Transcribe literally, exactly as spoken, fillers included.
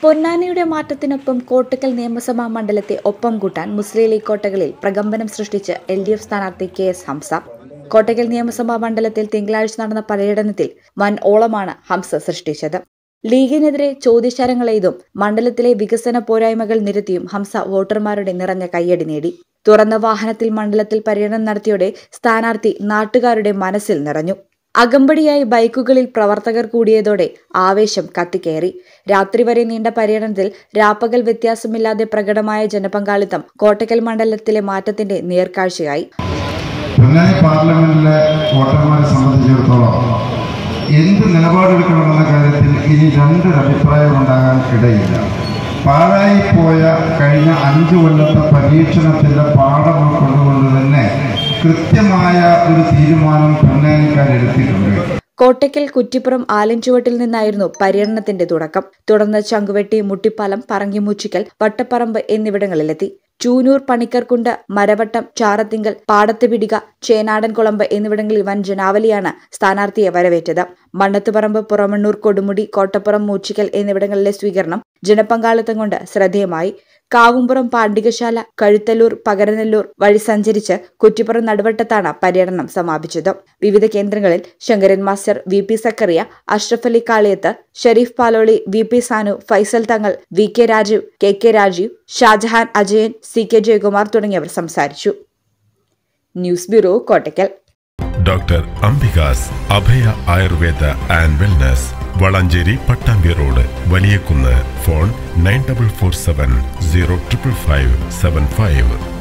പൊന്നാനിയുടെ മാറ്റത്തിനൊപ്പം കോട്ടക്കൽ നിയമസഭാ മണ്ഡലത്തെ ഒപ്പം കൂട്ടാൻ മുസ്ലിം ലീഗ് കോട്ടകളിൽ പ്രകമ്പനം സൃഷ്ടിച്ച് എൽ ഡി എഫ് സ്ഥാനാർത്ഥി കെ എസ് ഹംസ. കോട്ടക്കൽ നിയമസഭാ മണ്ഡലത്തിൽ തിങ്കളാഴ്ച നടന്ന പര്യടനത്തിൽ വൻ ഓളമാണ് ഹംസ സൃഷ്ടിച്ചത്. ലീഗിനെതിരെ ചോദ്യശരങ്ങളെയ്തും മണ്ഡലത്തിലെ വികസന പോരായ്മകൾ നിരത്തിയും ഹംസ വോട്ടർമാരുടെ നിറഞ്ഞ കയ്യടി നേടി. തുറന്ന വാഹനത്തിൽ മണ്ഡലത്തിൽ പര്യടനം നടത്തിയോടെ സ്ഥാനാർത്ഥി നാട്ടുകാരുടെ മനസ്സിൽ നിറഞ്ഞു. അകമ്പടിയായി ബൈക്കുകളിൽ പ്രവർത്തകർ കൂടിയതോടെ ആവേശം കത്തിക്കയറി. രാത്രി വരെ നീണ്ട പര്യടനത്തിൽ രാപ്പകൽ വ്യത്യാസമില്ലാതെ പ്രകടമായ ജനപങ്കാളിത്തം കോട്ടക്കൽ മണ്ഡലത്തിലെ മാറ്റത്തിന്റെ നേർക്കാഴ്ചയായി. പൊന്നാനി പാർലമെന്റിലെ വോട്ടർമാരെ സംബന്ധിച്ചിടത്തോളം എന്ത് നിലപാടെടുക്കണമെന്ന കാര്യത്തിൽ ഇനി രണ്ടൊരു അഭിപ്രായം ഉണ്ടാകാൻ ഇടയില്ല. പാഴായി പോയ കഴിഞ്ഞ അഞ്ചു കൊല്ലത്തെ പരീക്ഷണത്തിന്റെ പാഠം ഉൾക്കൊണ്ടുകൊണ്ട് തന്നെ കൃത്യമായ ഒരു തീരുമാനം പൊന്നാനിക്കാരെടുത്തിട്ടുണ്ട്. കോട്ടയ്ക്കൽ കുറ്റിപ്പുറം ആലഞ്ചുവട്ടിൽ നിന്നായിരുന്നു പര്യടനത്തിന്റെ തുടക്കം. തുടർന്ന് ചങ്കുവെട്ടി, മുട്ടിപ്പാലം, പറങ്കിമൂച്ചിക്കൽ, വട്ടപ്പറമ്പ് എന്നിവിടങ്ങളിലെത്തി. ചൂനൂർ, പണിക്കർകുണ്ട്, മരവട്ടം, ചാറത്തിങ്കൽ, പാടത്തുപിടിക, ചേനാടൻകുളമ്പ് എന്നിവിടങ്ങളിൽ വൻ ജനാവലിയാണ് സ്ഥാനാർത്ഥിയെ വരവേറ്റത്. മണ്ണത്തുപറമ്പ്, പുറമണ്ണൂർ, കൊടുമുടി, കോട്ടപ്പുറം, മൂച്ചിക്കൽ എന്നിവിടങ്ങളിലെ സ്വീകരണം ജനപങ്കാളിത്തം കൊണ്ട് ശ്രദ്ധേയമായി. കാവുംപുറം, പാണ്ടികശാല, കഴുത്തല്ലൂർ, പകരനെല്ലൂർ വഴി സഞ്ചരിച്ച് കുറ്റിപ്പുറം നടുവട്ടത്താണ് പര്യടനം സമാപിച്ചത്. വിവിധ കേന്ദ്രങ്ങളിൽ Sankaran master, V P Sakkariya, Ashraf Ali Kaliyath, Sharif Paloli, V P Sanu, Faisal Thangal, V K Rajeev, K K Rajeev, Shajahan Ajayan, C K Jayakumar തുടങ്ങിയവർ സംസാരിച്ചു. News bureau, Kottakkal. Doctor Ambika's Abhaya Ayurveda and wellness, Valanchery, Pattambi road, Valiyakunnu. Phone nine double four seven zero triple five seven five.